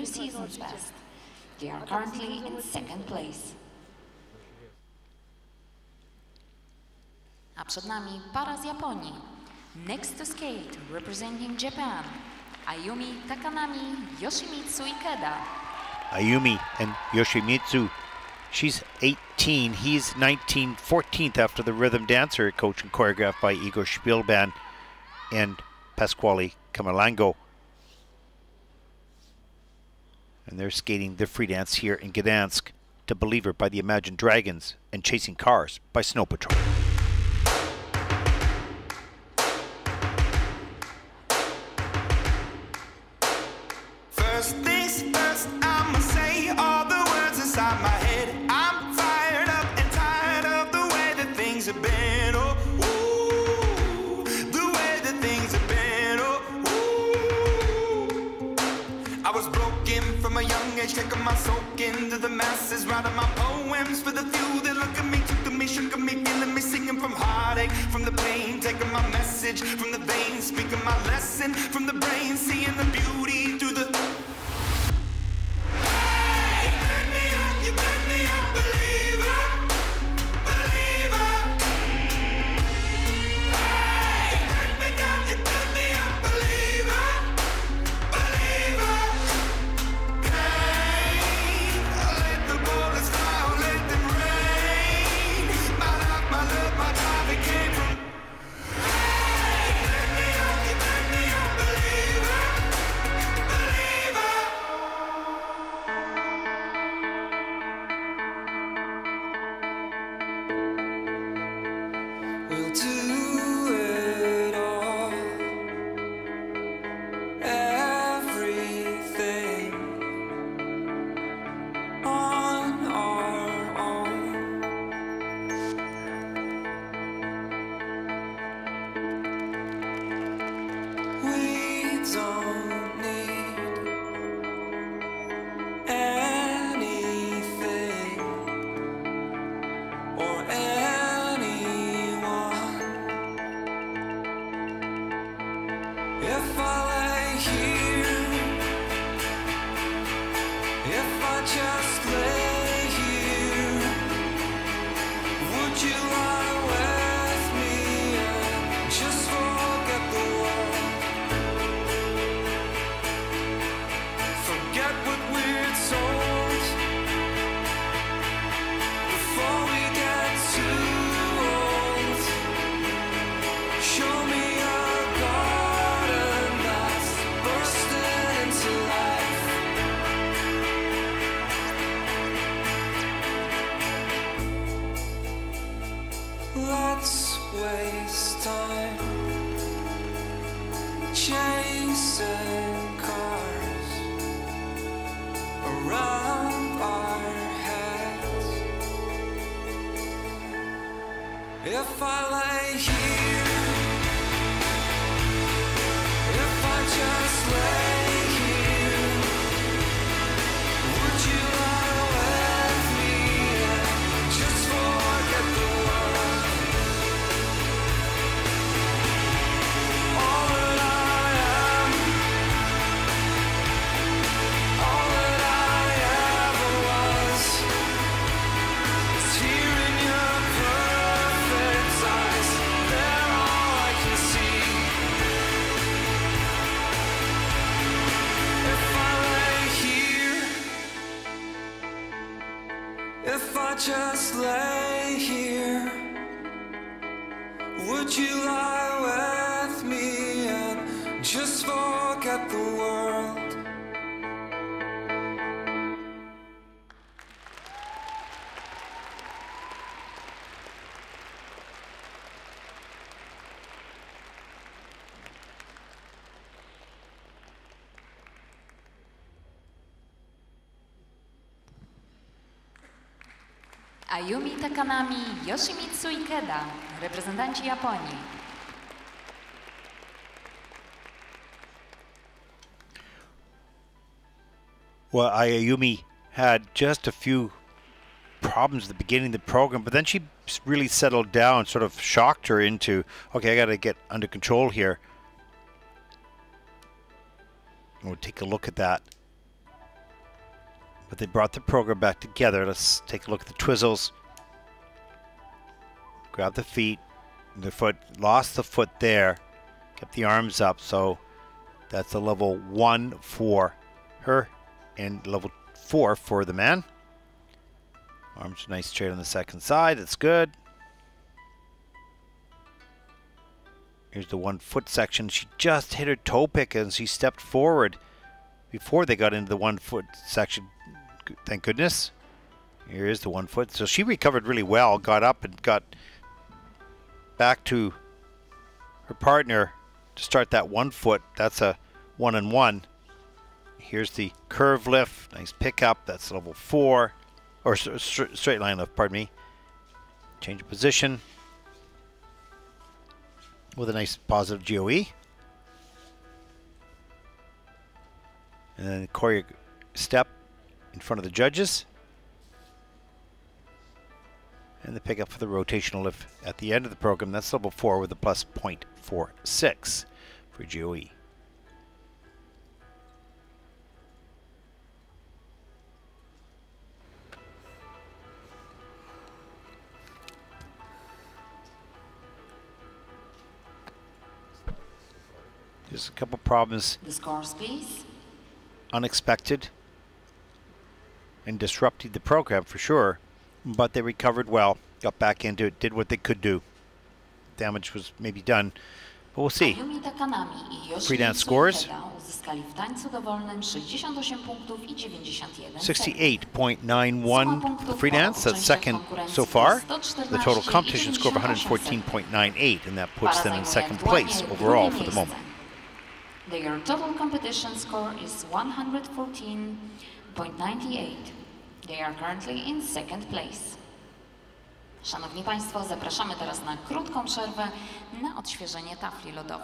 new season's best. They are currently in second place. A przed nami para z Japonii. Next to skate, representing Japan, Ayumi Takanami, Yoshimitsu Ikeda. Ayumi and Yoshimitsu, she's 18, he's 19, 14th after the rhythm dancer, coached and choreographed by Igor Spielban and Pasquale Camalango. And they're skating the free dance here in Gdansk to Believer by the Imagine Dragons and Chasing Cars by Snow Patrol. First things first, I'ma say all the words inside my head. I'm fired up and tired of the way that things have been. Oh, ooh, the way that things have been. Oh, ooh. I was broken from a young age, taking my soak into the masses, writing my poems for the few that look at me, took to me, shook at me, feeling me, singing from heartache, from the pain, taking my message from the veins, speaking my lesson from the brain, seeing the beauty through the. If I lay here, if I just lay here, would you lie with me and just forget the world? All that I am, all that I ever was, is here in your perfect eyes. They're all I can see. If I lay here, if I just lay here, would you lie with me and just forget the world? Ayumi Takanami, Yoshimitsu Ikeda, reprezentanci Japonii. Well, Ayumi had just a few problems at the beginning of the program, but then she really settled down, sort of shocked her into, okay, I got to get under control here. We'll take a look at that. But they brought the program back together. Let's take a look at the twizzles. Grab the feet, the foot, lost the foot there, kept the arms up, so that's a level 1 for her and level 4 for the man. Arms nice straight on the second side, that's good. Here's the 1 foot section. She just hit her toe pick and she stepped forward before they got into the 1 foot section. Thank goodness. Here is the 1 foot. So she recovered really well, got up and got back to her partner to start that 1 foot. That's a 1-on-1. Here's the curve lift. Nice pickup. That's level 4. Or straight line lift, pardon me. Change of position. With a nice positive GOE. And then choreo step in front of the judges. And the pickup for the rotational lift at the end of the program. That's level 4 with a plus 0.46 for GOE. There's a couple problems. The scores, please. Unexpected and disrupted the program for sure, but they recovered well, got back into it, did what they could do. Damage was maybe done, but we'll see. Free dance scores. 68.91 for the free dance. That's second so far. The total competition score of 114.98, and that puts them in second place overall for the moment. Their total competition score is 114.98. They are currently in second place. Szanowni Państwo, zapraszamy teraz na krótką przerwę na odświeżenie tafli lodowej.